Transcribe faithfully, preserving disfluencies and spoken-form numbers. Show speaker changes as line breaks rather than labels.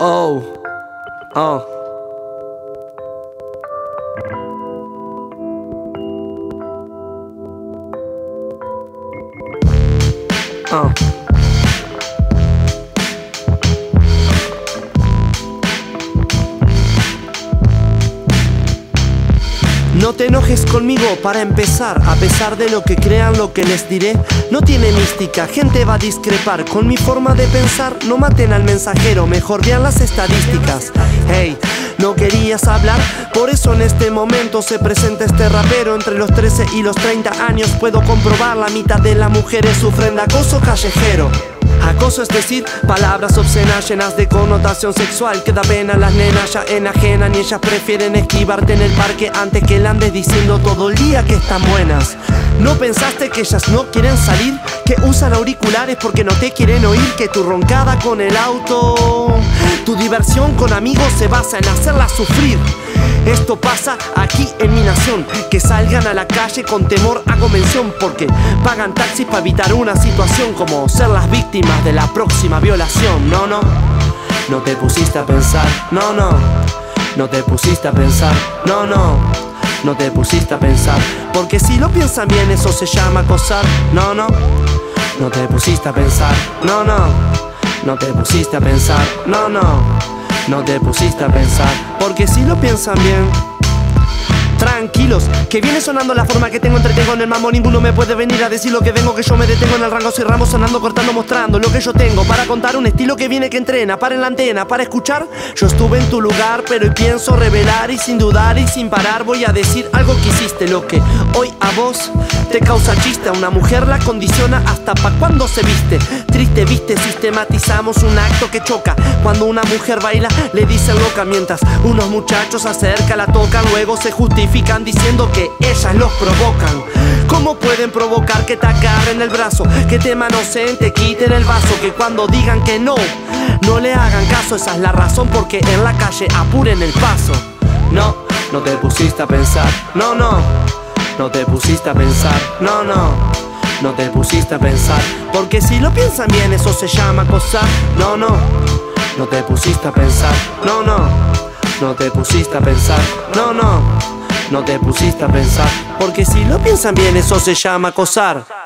Oh, oh. Oh. No te enojes conmigo para empezar, a pesar de lo que crean lo que les diré. No tiene mística, gente va a discrepar con mi forma de pensar. No maten al mensajero, mejor vean las estadísticas. Hey, no querías hablar, por eso en este momento se presenta este rapero. Entre los trece y los treinta años puedo comprobar la mitad de las mujeres sufren de acoso callejero. Acoso es decir, palabras obscenas llenas de connotación sexual que da pena a las nenas, ya enajenan y ellas prefieren esquivarte en el parque antes que le andes diciendo todo el día que están buenas. ¿No pensaste que ellas no quieren salir? Que usan auriculares porque no te quieren oír, que tu roncada con el auto, tu diversión con amigos se basa en hacerlas sufrir. Esto pasa aquí en mi nación, que salgan a la calle con temor a convención porque pagan taxis para evitar una situación como ser las víctimas de la próxima violación. No, no, no te pusiste a pensar, no, no, no te pusiste a pensar, no, no, no te pusiste a pensar, porque si lo piensan bien eso se llama acosar. No, no, no te pusiste a pensar, no, no, no te pusiste a pensar, no, no. No te pusiste a pensar, porque si lo piensan bien. Tranquilos, que viene sonando la forma que tengo, entretengo en el mambo. Ninguno me puede venir a decir lo que vengo, que yo me detengo en el rango. Soy Ramos sonando, cortando, mostrando lo que yo tengo para contar. Un estilo que viene, que entrena, para en la antena, para escuchar. Yo estuve en tu lugar, pero hoy pienso revelar. Y sin dudar y sin parar voy a decir algo que hiciste. Lo que hoy a vos te causa chiste, a una mujer la condiciona hasta pa' cuando se viste. Triste, viste, sistematizamos un acto que choca. Cuando una mujer baila, le dicen loca. Mientras unos muchachos se acercan, la tocan, luego se justifican diciendo que ellas los provocan. ¿Cómo pueden provocar que te agarren el brazo, que te manoseen, te quiten el vaso? Que cuando digan que no, no le hagan caso. Esa es la razón porque en la calle apuren el paso. No, no te pusiste a pensar, no, no, no te pusiste a pensar, no, no, no te pusiste a pensar, porque si lo piensan bien eso se llama acosar. No, no, no te pusiste a pensar, no, no, no te pusiste a pensar, no, no, no te pusiste a pensar, porque si lo piensan bien eso se llama acosar.